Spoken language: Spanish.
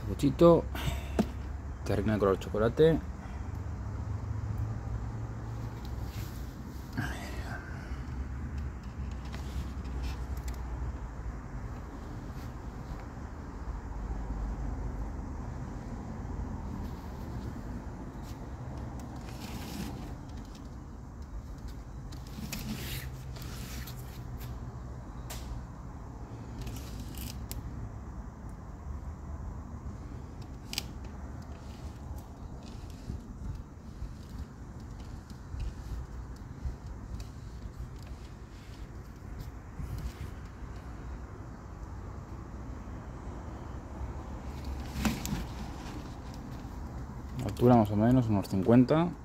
Sanguchito. Terrina de color chocolate. Altura más o menos, unos 50.